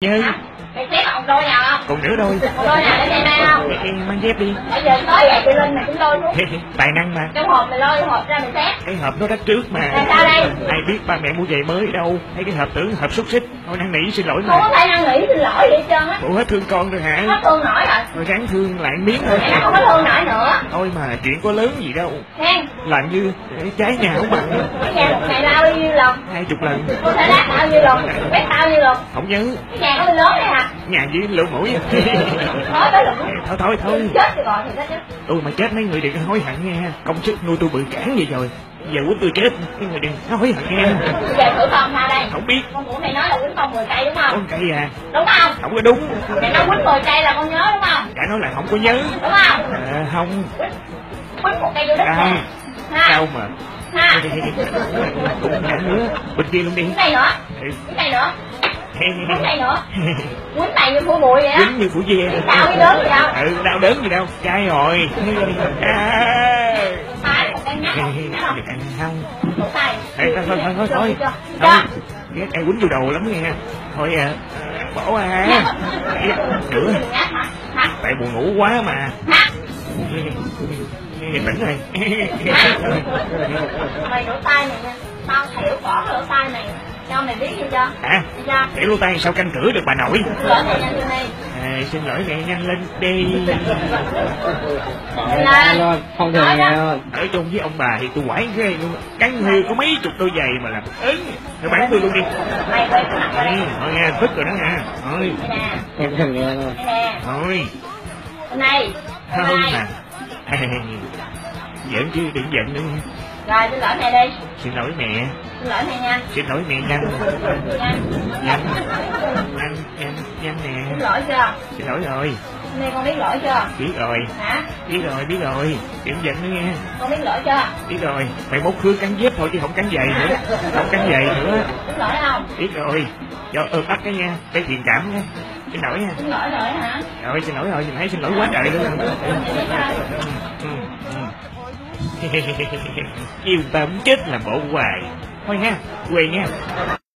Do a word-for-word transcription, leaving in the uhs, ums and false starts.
Như mày xếp còn đôi nào không? còn nửa đôi. Còn đôi nào để mày mang không? Em mang dép đi. Bây giờ tới vậy chị Linh mày cũng đôi xuống. Tài năng mà. Trong hộp mày lôi hộp ra mày xếp. Cái hộp nó đắt trước mà. Làm sao đây? Ai biết ba mẹ mua giày mới đâu. Thấy cái hộp tưởng hộp xúc xích. Thôi năn nỉ xin lỗi mà. Không có phải năn nỉ xin lỗi gì hết trơn á. Ủa hết thương con rồi hả? Hết thương nổi rồi. Rồi ráng thương lại miếng thôi. Mẹ không có thương nổi nữa. Thôi mà chuyện có lớn gì đâu. Hen. Làm như trái nhà không bằng. Cái nhà một ngày lao bao nhiêu lần? Hai chục lần. Cô thể đát bao nhiêu lần? Quét bao nhiêu lần? Không nhớ. Cái nhà có bên lớn đây hả? Nhà với lỗ mũi. Nói tới lần Thôi thôi thôi. chết thì gọi thì chết chứ. Tôi mà chết mấy người đừng hối hận nha. Công sức nuôi tôi bự cản vậy rồi. Giờ quýnh tôi chết mấy người đừng hối hận nha. Bây giờ thử con tha đây. Không biết. Con của mày nói là quýnh con mười cây đúng không? Con cây à. Đúng không? Không có đúng. Mày nói quýnh mười cây là con nhớ đúng không? Đã nói là không có nhớ. Đúng không? À, không. Quýnh một cây vô đất À, nè. Ha. đâu mà. Ha. Cũng cả nữa. Bên kia luôn đi. Quýnh này nữa. Ừ. Quýnh này nữa. Quýnh này nữa. Quýnh này như phú bụi vậy á. Quýnh như phủ ve. Đau cái đớn gì đâu. Ừ, đau đớn gì đâu. Trai rồi. À. Phải một cây nhắc không? Được ăn không? Một tay. Ê, thôi thôi thôi thôi thôi. Cho. Thôi. Ghét ai quýnh vô đầu lắm nghe. Thôi à. Bỏ à. Nữa. Tại buồn ngủ quá mà. Tỉnh rồi. Mày lỗ tai mày nha. Tao hiểu bỏ lỗ tai mày. Cho mày biết gì chưa? Hả? Dạ. Để lỗ tai sao canh cửa được bà nội. Lỡ mày nhanh lên đi. À, xin lỗi mẹ nhanh lên đi. Lên. Không thường nghe thôi. Ở chung với ông bà thì tôi quải ghê luôn. Cắn hư có mấy chục đôi giày mà làm ứng. Thôi bán tôi luôn đi. Mày quay cái mặt ra đây. Thôi nha, thức rồi đó nha. Thôi. Đây nè. Em thường nghe thôi. Đây nè. Thôi. Hôm nay. Hôm Thôi nay. mà. Giỡn chứ đừng giận nữa. Rồi xin lỗi mẹ đi. Xin lỗi mẹ. Xin lỗi mẹ nha. Xin lỗi mẹ nhanh. Nha. Nhanh. Nhanh, nhanh, nhanh Xin nè. lỗi chưa? Xin lỗi rồi. Hôm nay con biết lỗi chưa? Biết rồi. Hả? Biết rồi, biết rồi. Đừng giận nữa nghe. Con biết lỗi chưa? Biết rồi. Mày mốt khứa cắn dép thôi chứ không cắn giày nữa. Không cắn giày nữa. Biết lỗi không? Biết rồi. Cho ơn ấp cái nha. Cái thiện cảm nha. Xin lỗi nha. Xin lỗi rồi hả? Rồi xin lỗi rồi. Mình thấy xin lỗi quá trời luôn. Yêu ta muốn chết là bỏ hoài. Thôi nha. Quê nha.